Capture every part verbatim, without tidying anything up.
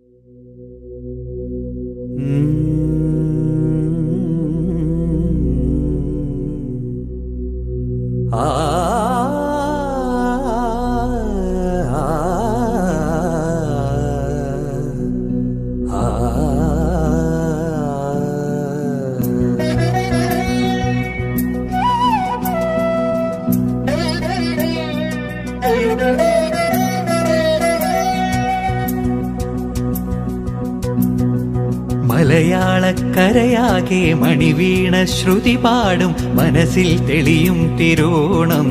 മലയാളക്കരയാകെ മണിവീണ ശ്രുതി പാടും മനസ്സിൽ തെളിയും തിരുവോണം.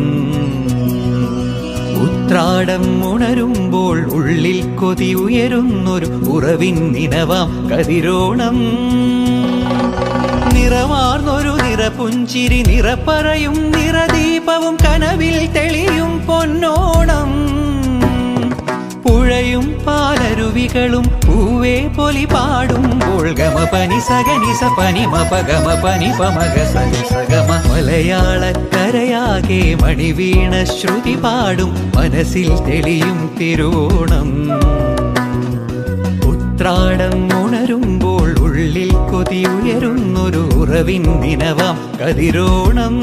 ഉത്രാടം ഉണരുമ്പോൾ ഉള്ളിൽ കൊതി ഉയരുന്നൊരു ഉറവിൻ നിനവാം കതിരോണം. നിറമാർന്നൊരു നിറപുഞ്ചിരി നിറപ്പറയും നിറദീപവും കനവിൽ തെളിയും പൊന്നോണം. പുഴയും പാലരുവികളും പൂവേ പൊലി പാടുമ്പോൾ ഗമ പനി സഗനി സ പനി മപ ഗമ പനി പമഗ സനി സഗമ. മലയാളക്കരയാകെ മണിവീണ ശ്രുതി പാടും മനസ്സിൽ തെളിയും തിരുവോണം. ഉത്രാടം ഉണരുമ്പോൾ ഉള്ളിൽ കൊതി ഉയരുന്നൊരു ഉറവിൻ നിനവാം കതിരോണം.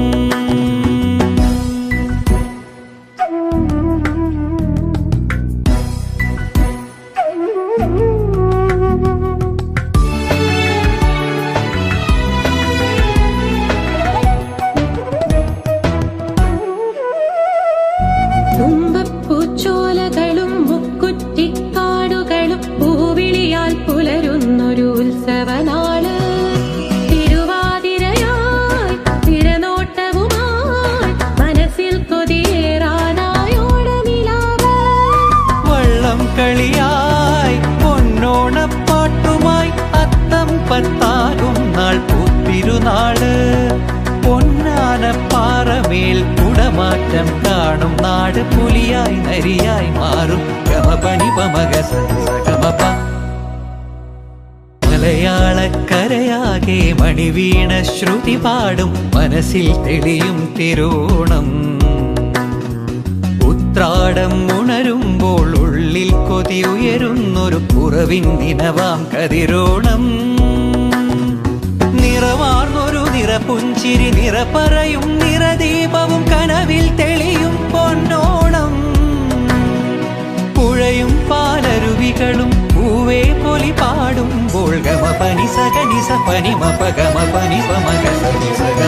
തുമ്പപ്പൂച്ചോലകളും മുക്കുറ്റിക്കാടുകളും പൂവിളിയാൽ പുലരുന്നൊരു ഉത്സവനാള്. തിരുവാതിരയായി തിരനോട്ടവുമായി മനസ്സിൽ കൊതിയേറാനായോടനിലാവ്. വള്ളം കളിയായി പൊന്നോണപ്പാട്ടുമായി അത്തം പത്താകും നാൾ പൂത്തിരുനാള്. പൊന്നാനപ്പാറമേൽ കുടമാറ്റം കാണും നാട് പുലിയായി നരിയായി മാറും ഗമ പനി പമഗ സഗമപ. മലയാളക്കരയാകെ മണിവീണ ശ്രുതി പാടും മനസ്സിൽ തെളിയും തിരുവോണം. ഉത്രാടം ഉണരുമ്പോൾ ഉള്ളിൽ കൊതി ഉയരുന്നൊരു കുറവിൻ നിനവാം കതിരോണം. നിറമാർന്നൊരു നിറപുഞ്ചിരി നിറപ്പറയും നിറദീപവും കനവിൽ തെളിയും പൊന്നോണം. പുഴയും പാലരുവികളും പൂവേ പൊലി പാടുമ്പോൾ ഗമ പനി സഗനി സ പനി മപ ഗമ പനി പമഗ സനി സഗ.